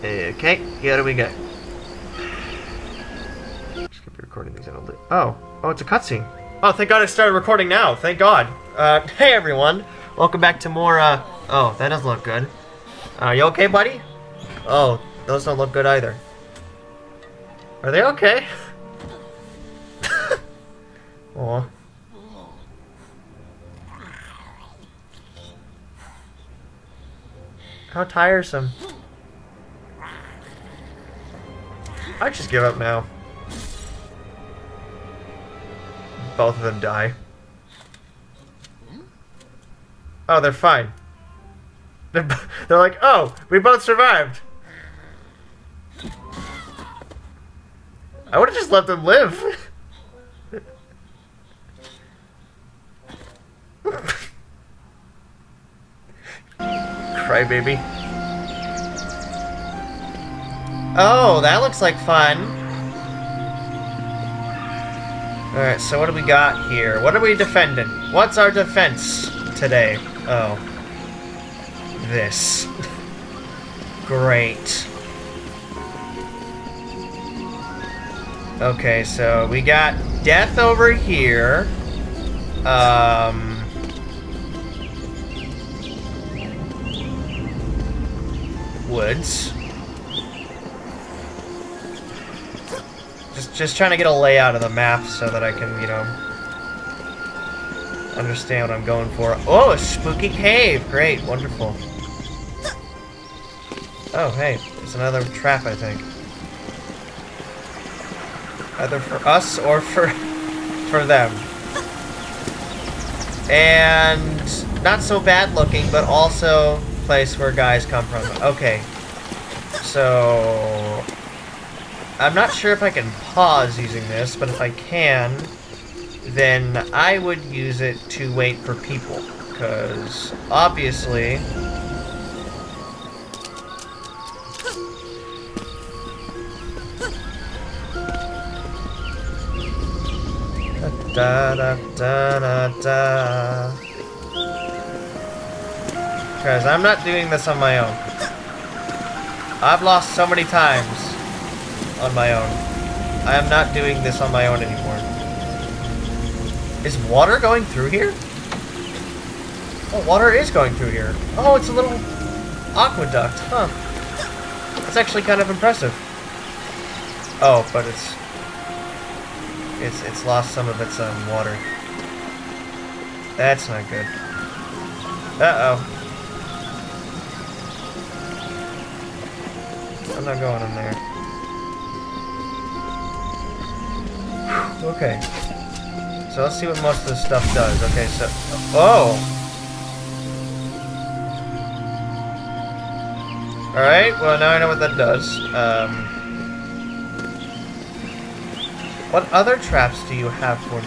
Okay, here we go. Just keep recording these out. Oh, it's a cutscene. Oh, thank God I started recording now. Thank God. Hey everyone. Welcome back to more, oh, that doesn't look good. You okay, buddy? Oh, those don't look good either. Are they okay? Aw. How tiresome. I just give up now. Both of them die. Oh, they're fine. They're like, oh, we both survived. I would have just let them live. Crybaby. Oh, that looks like fun. Alright, so what do we got here? What are we defending? What's our defense today? Oh. This. Great. Okay, so we got death over here. Woods. Just trying to get a layout of the map so that I can, you know, understand what I'm going for. Oh, a spooky cave! Great, wonderful. Oh, hey, it's another trap, I think. Either for us or for them. And not so bad looking, but also place where guys come from. Okay, so I'm not sure if I can pause using this, but if I can, then I would use it to wait for people, because obviously da da da da da. Because I'm not doing this on my own. I've lost so many times on my own. I am not doing this on my own anymore. Is water going through here? Oh, water is going through here. Oh, it's a little aqueduct, huh? That's actually kind of impressive. Oh, but it's lost some of its water. That's not good. Uh-oh. I'm not going in there. Okay. So let's see what most of this stuff does. Okay, so... Oh! Alright, well now I know what that does. What other traps do you have for...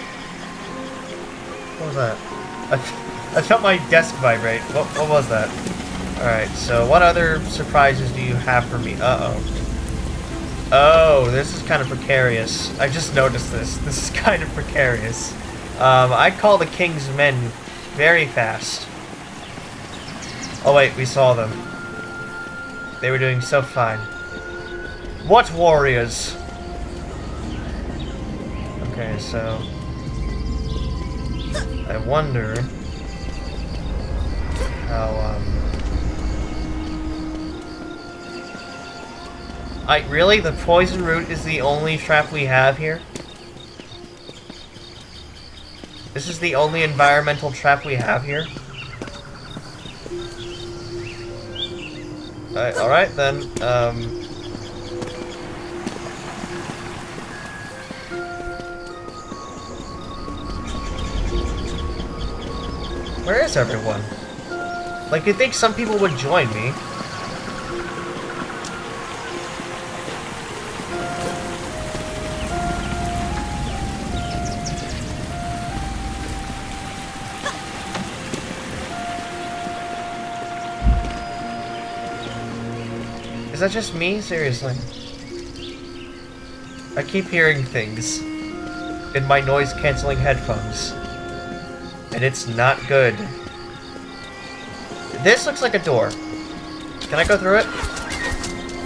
What was that? I felt my desk vibrate. What was that? Alright, so what other surprises do you have for me? Uh-oh. Oh, this is kind of precarious. I just noticed this. This is kind of precarious. I'd call the King's men very fast. Oh wait, we saw them. They were doing so fine. What warriors? Okay, so... I wonder... how, really? The poison root is the only trap we have here? This is the only environmental trap we have here? Alright then, where is everyone? Like, you'd think some people would join me. Is that just me? Seriously. I keep hearing things in my noise-canceling headphones. And it's not good. This looks like a door. Can I go through it?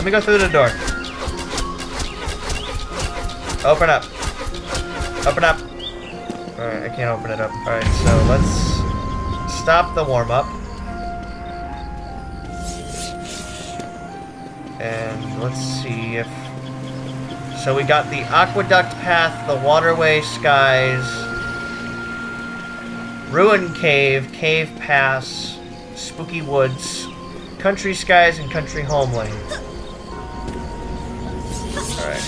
Let me go through the door. Open up. Open up. Alright, I can't open it up. Alright, so let's stop the warm-up. And let's see if... So we got the Aqueduct Path, the Waterway Skies, Ruin Cave, Cave Pass, Spooky Woods, Country Skies, and Country Home Lane. Alright.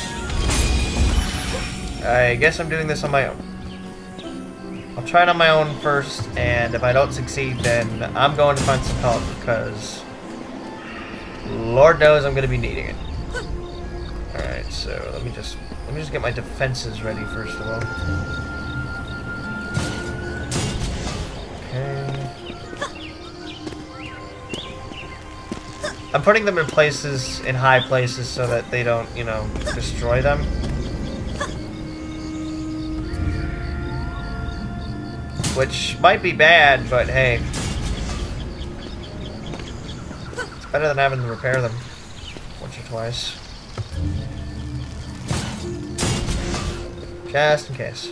I guess I'm doing this on my own. I'll try it on my own first, and if I don't succeed, then I'm going to find some help, because Lord knows I'm going to be needing it. Alright, so let me just get my defenses ready first of all. Okay. I'm putting them in places, in high places, so that they don't, you know, destroy them. Which might be bad, but hey. It's better than having to repair them once or twice. Just in case.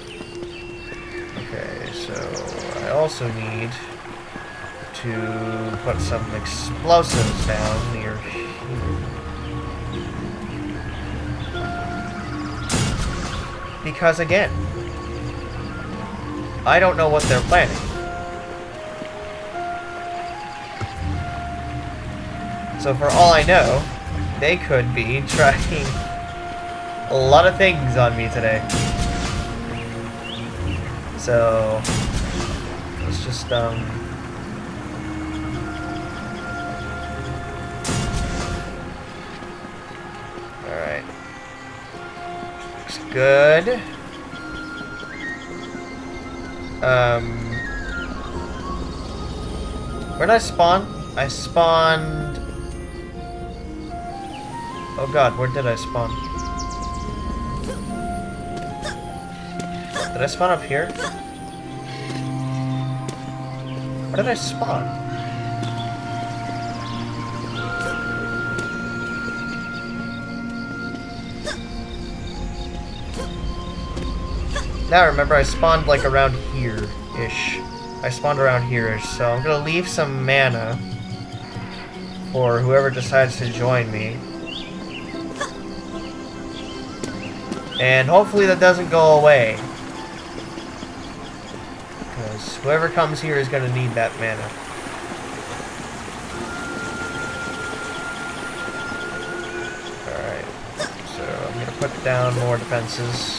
Okay, so I also need to put some explosives down near here. Because again, I don't know what they're planning. So for all I know, they could be trying a lot of things on me today. So let's just alright. Looks good. Where did I spawn? I spawned... Oh god, where did I spawn? Did I spawn up here? Where did I spawn? Now remember, I spawned like around here-ish. I spawned around here-ish, so I'm gonna leave some mana for whoever decides to join me. And hopefully that doesn't go away. Because whoever comes here is gonna need that mana. Alright, so I'm gonna put down more defenses.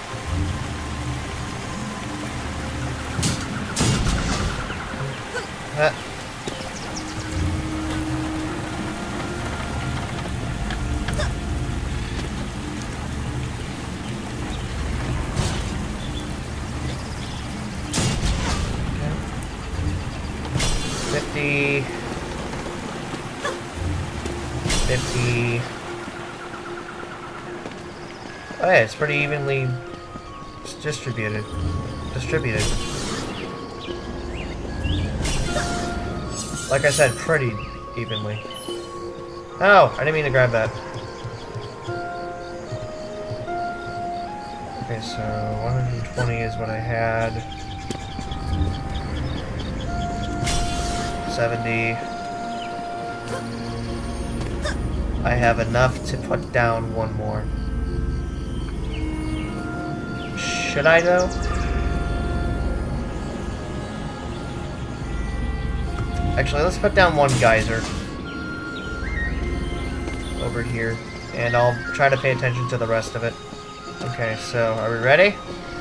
That. Okay. 50. 50. Oh yeah, it's pretty evenly distributed. Like I said, pretty evenly. Oh, I didn't mean to grab that. Okay, so 120 is what I had. 70. I have enough to put down one more. Should I though? Actually, let's put down one geyser over here, and I'll try to pay attention to the rest of it. Okay, so are we ready?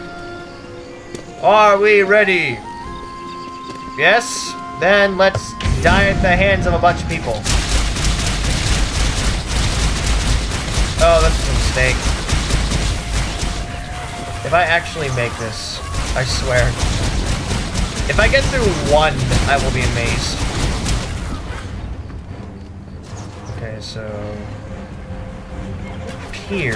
Are we ready? Yes? Then let's die at the hands of a bunch of people. Oh, that's a mistake. If I actually make this, I swear. If I get through one, I will be amazed. Okay, so here,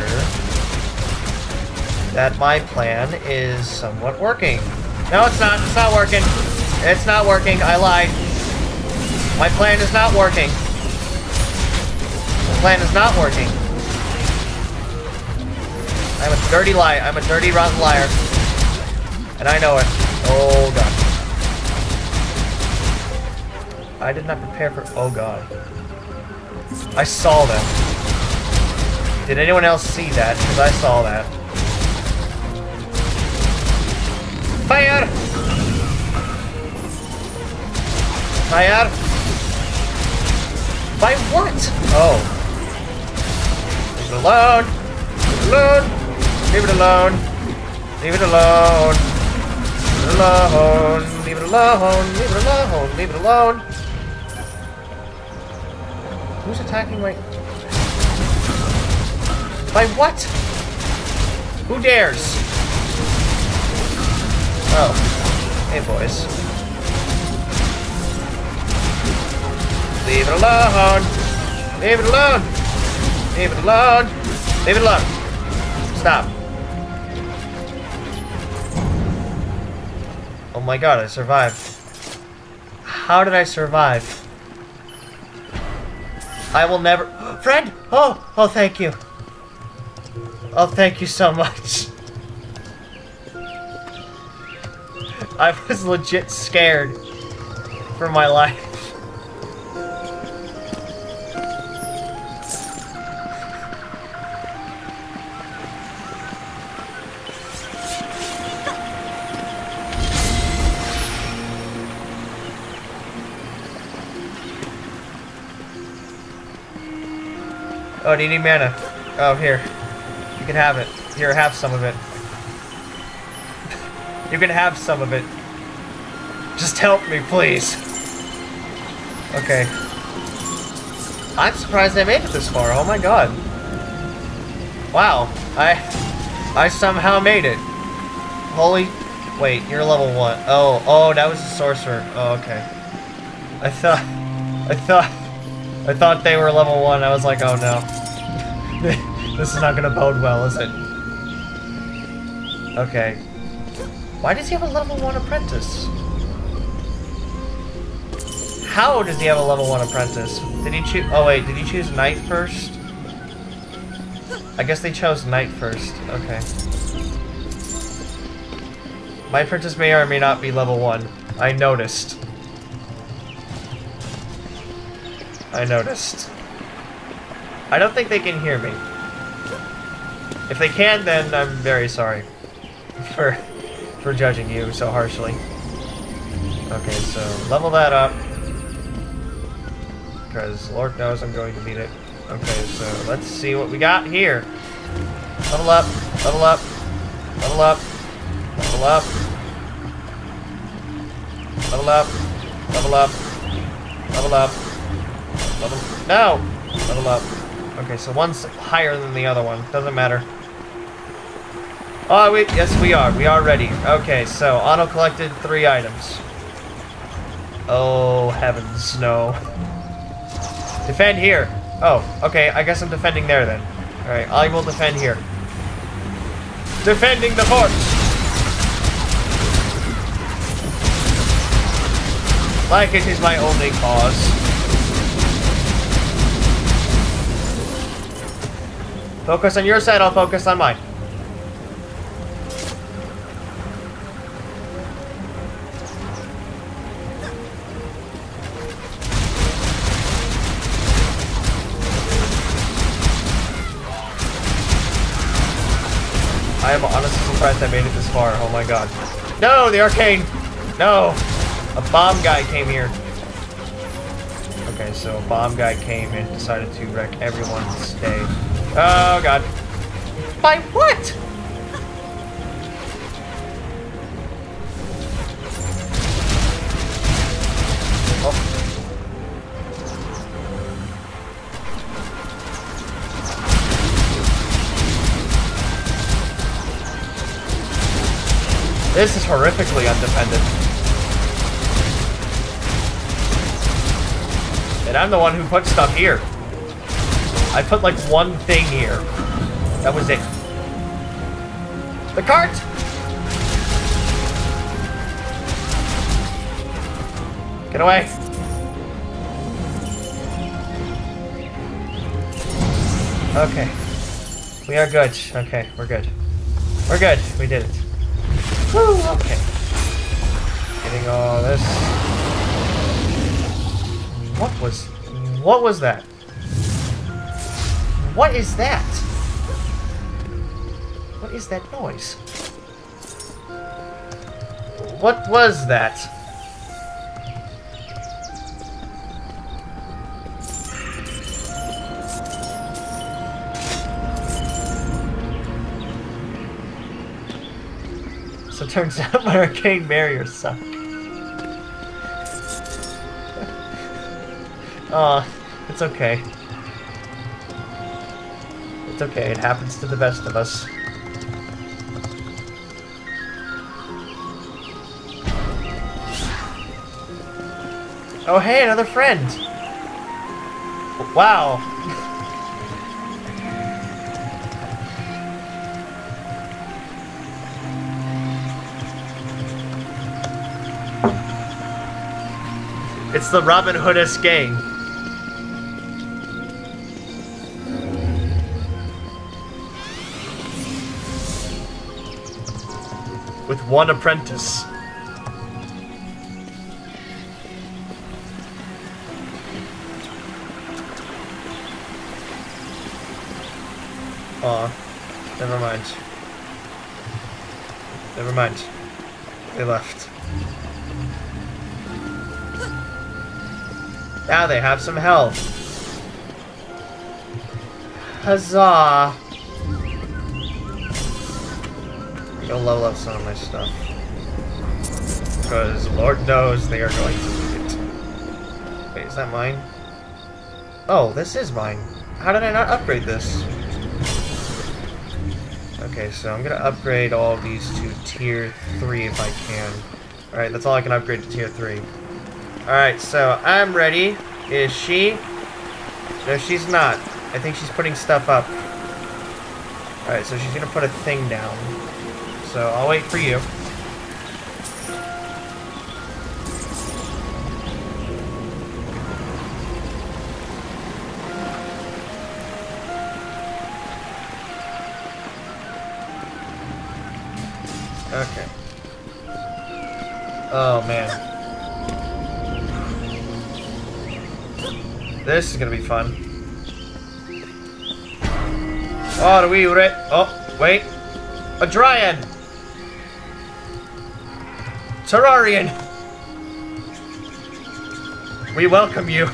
that my plan is somewhat working. No, it's not. It's not working. It's not working. I lied. My plan is not working. plan is not working. I'm a dirty liar. I'm a dirty, rotten liar. And I know it. Oh, God. I did not prepare for... Oh, God. I saw them. Did anyone else see that? Because I saw that. Fire! Fire! By what? Oh. Leave it alone. Leave it alone. Leave it alone. Leave it alone. Leave it alone. Leave it alone. Leave it alone. Who's attacking my... By what? Who dares? Oh. Hey, boys. Leave it alone. Leave it alone. Leave it alone. Leave it alone. Stop. Oh my God, I survived. How did I survive? I will never... Friend! Oh, thank you. Oh, thank you so much. I was legit scared for my life. Oh, do you need mana? Oh, here. You can have it. Here, have some of it. You can have some of it. Just help me, please. Okay. I'm surprised I made it this far. Oh my God. Wow. I somehow made it. Holy... Wait, you're level 1. Oh, that was a sorcerer. Oh, okay. I thought they were level 1. I was like, oh no. This is not gonna bode well, is it? Okay. Why does he have a level 1 apprentice? How does he have a level 1 apprentice? Did he choose... Oh wait, did he choose knight first? I guess they chose knight first. Okay. My apprentice may or may not be level 1. I noticed. I noticed. I don't think they can hear me. If they can, then I'm very sorry for judging you so harshly. Okay, so level that up. Because Lord knows I'm going to need it. Okay, so let's see what we got here. Level up, level up, level up, level up, level up, level up, level up, level... No! Level up. Okay, so one's higher than the other one. Doesn't matter. Oh, wait, yes we are. We are ready. Okay, so Otto collected 3 items. Oh, heavens, no. Defend here. Oh, okay, I guess I'm defending there then. Alright, I will defend here. Defending the fort! Like it is my only cause. Focus on your side, I'll focus on mine. I am honestly surprised I made it this far. Oh my God. No, the arcane! No! A bomb guy came here. Okay, so a bomb guy came and decided to wreck everyone's day. Oh God. By what? Oh. This is horrifically undefended. And I'm the one who put stuff here. I put like one thing here. That was it. The cart! Get away. Okay. We are good. Okay, we're good. We're good. We did it. Woo! Okay. Getting all this. What was that? What is that? What is that noise? What was that? So it turns out my arcane barriers suck. Oh, it's okay. It's okay, it happens to the best of us. Oh hey, another friend! Wow! It's the Robin Hood-esque gang. With one apprentice. Aw, never mind. Never mind. They left. Now they have some health. Huzzah! Go level up some of my stuff. Because Lord knows they are going to need it. Wait, is that mine? Oh, this is mine. How did I not upgrade this? Okay, so I'm gonna upgrade all of these to tier 3 if I can. Alright, that's all I can upgrade to tier 3. Alright, so I'm ready. Is she? No, she's not. I think she's putting stuff up. Alright, so she's gonna put a thing down. So I'll wait for you. Okay. Oh man. This is gonna be fun. Oh, oh, wait. A Dryad! Terrarian! We welcome you.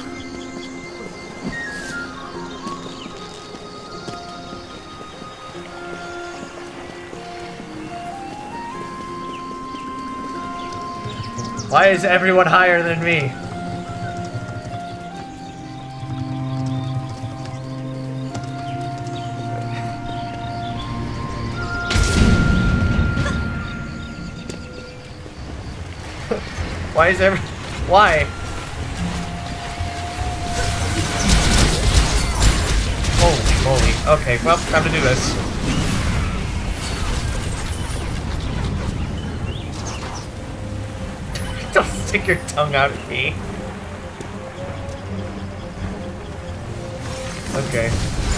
Why is everyone higher than me? Why is why? Holy moly. Okay, well, time to do this. Don't stick your tongue out at me. Okay.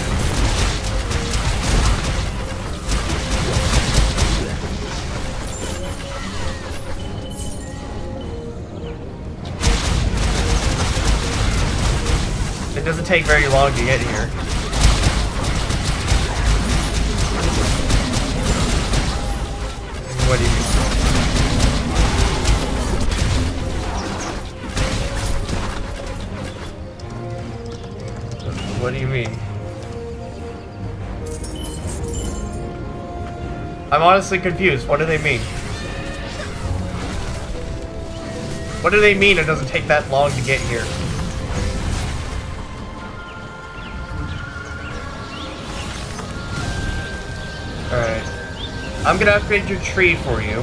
It doesn't take very long to get here. What do you mean? What do you mean? I'm honestly confused. What do they mean? What do they mean it doesn't take that long to get here? Alright. I'm gonna upgrade your tree for you.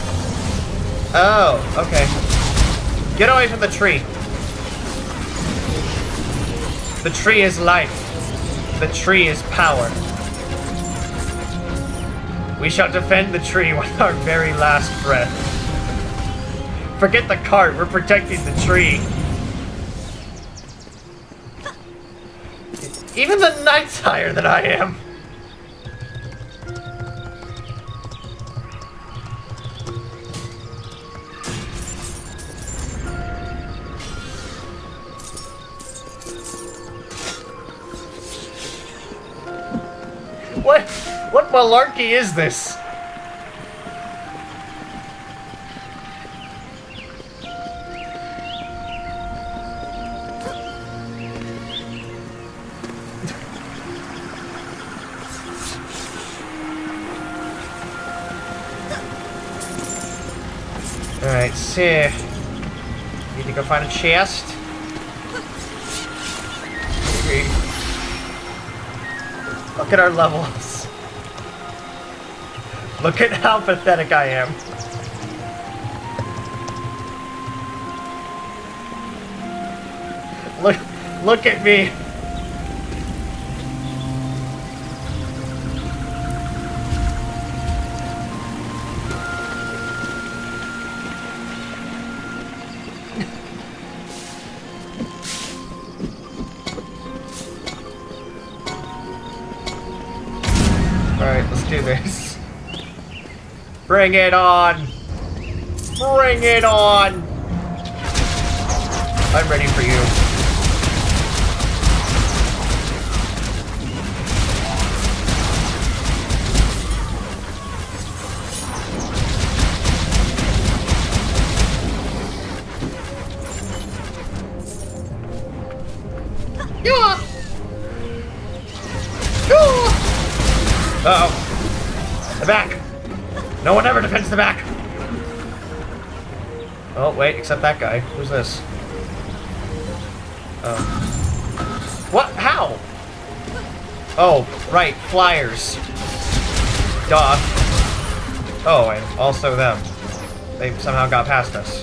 Oh, okay. Get away from the tree. The tree is life. The tree is power. We shall defend the tree with our very last breath. Forget the cart, we're protecting the tree. Even the knight's higher than I am. What malarkey is this? Alright, so need to go find a chest. Look at our levels. Look at how pathetic I am. Look at me. Alright, let's do this. Bring it on! Bring it on! I'm ready for you. Uh-oh. The back. No one ever defends the back. Oh, wait, except that guy. Who's this? Oh. What? How? Oh, right. Flyers. Duh. Oh, and also them. They somehow got past us.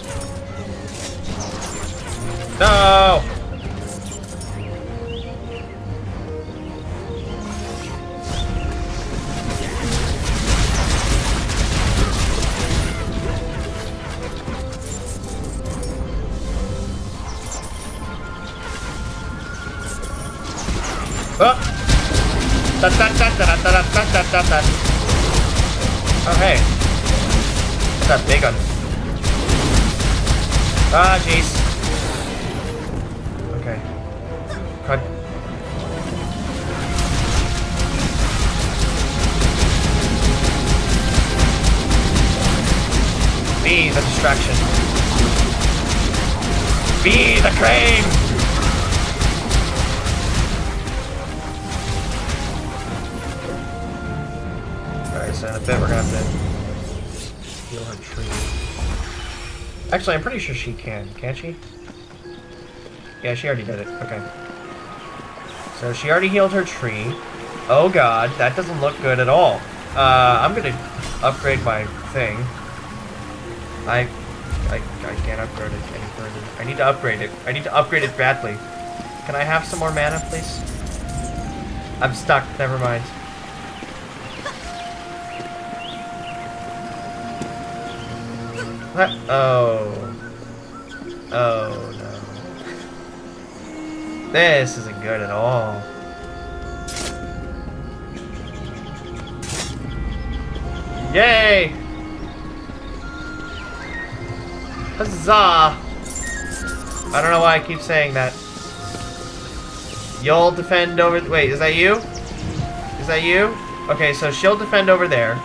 No! Oh, hey. What's that big one? Ah, jeez. Okay. God. Be the distraction. Be the crane! So in a bit we're gonna have to heal her tree. Actually, I'm pretty sure she can. Can't she? Yeah, she already did it. Okay. So she already healed her tree. Oh god, that doesn't look good at all. I'm gonna upgrade my thing. I can't upgrade it any further. I need to upgrade it. I need to upgrade it badly. Can I have some more mana, please? I'm stuck. Never mind. What? Oh. Oh, no. This isn't good at all. Yay! Huzzah! I don't know why I keep saying that. You'll defend over... Wait, is that you? Is that you? Okay, so she'll defend over there.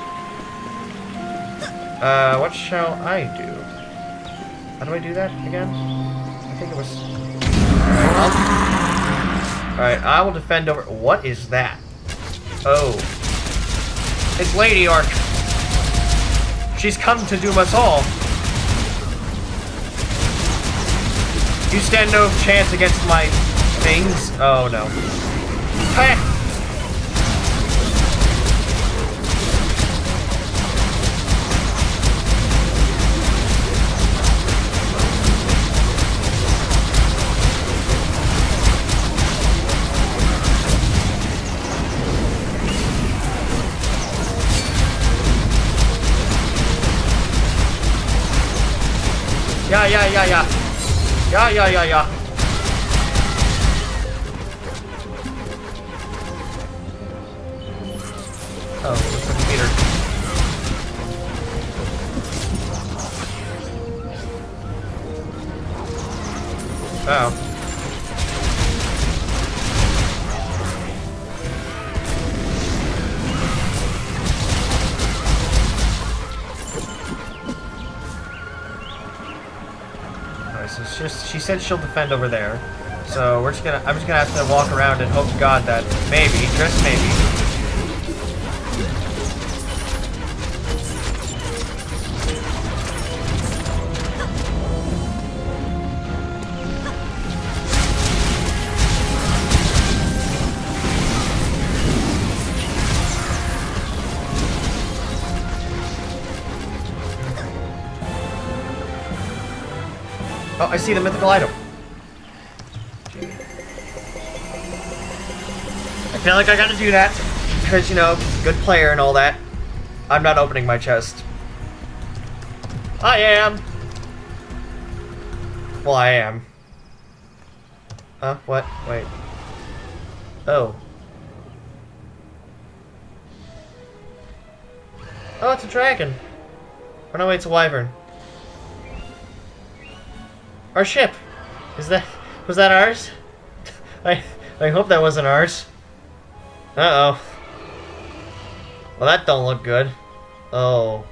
What shall I do? How do I do that again? I think it was... Alright, I will defend over... What is that? Oh. It's Lady Ark. She's come to doom us all. You stand no chance against my things. Oh, no. Hey! Yeah. Yeah. she said she'll defend over there. So I'm just gonna have to walk around and hope to God that maybe, just maybe. Oh, I see the mythical item. I feel like I gotta do that because, you know, good player and all that. I'm not opening my chest. I am. Well, I am. Huh? What? Wait. Oh. Oh, it's a dragon. Oh no, wait, it's a wyvern. Our ship. Was that ours? I hope that wasn't ours. Uh-oh. Well, that don't look good. Oh.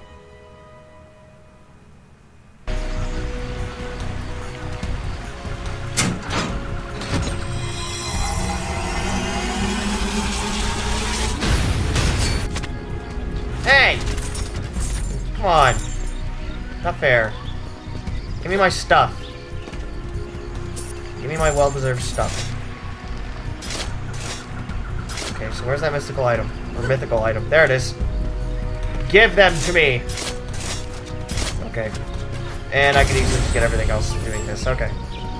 Hey! Come on. Not fair. Give me my stuff. Give me my well-deserved stuff. Okay, so where's that mystical item? Or mythical item? There it is. Give them to me! Okay. And I can easily just get everything else doing this. Okay.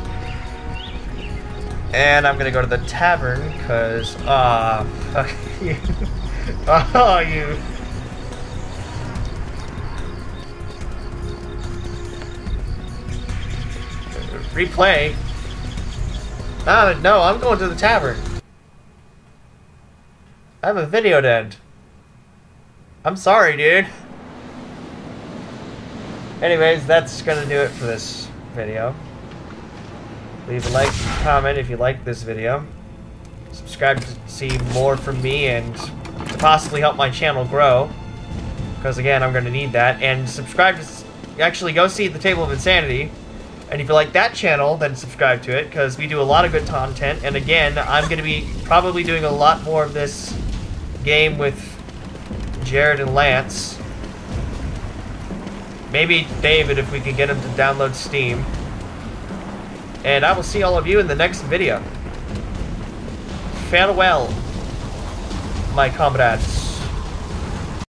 And I'm gonna go to the tavern, because, okay. Oh, you... Replay? No, I'm going to the tavern. I have a video to end. I'm sorry, dude. Anyways, that's gonna do it for this video. Leave a like and comment if you like this video. Subscribe to see more from me and to possibly help my channel grow. Because again, I'm gonna need that. And subscribe to... Actually, go see the Table of Insanity. And if you like that channel, then subscribe to it, because we do a lot of good content. And again, I'm going to be probably doing a lot more of this game with Jared and Lance. Maybe David, if we can get him to download Steam. And I will see all of you in the next video. Farewell, my comrades.